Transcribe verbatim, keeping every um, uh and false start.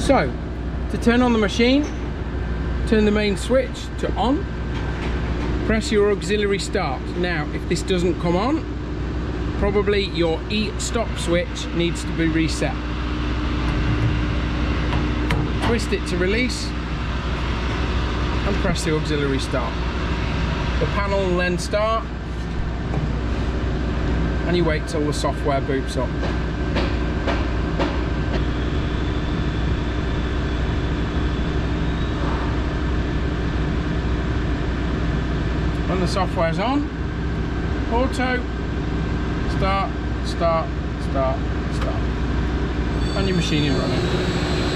So, to turn on the machine, turn the main switch to on, press your auxiliary start. Now, if this doesn't come on, probably your e-stop switch needs to be reset. Twist it to release and press the auxiliary start. The panel will then start and you wait till the software boots up. When the software's on, auto, start, start, start, start, and your machine is running.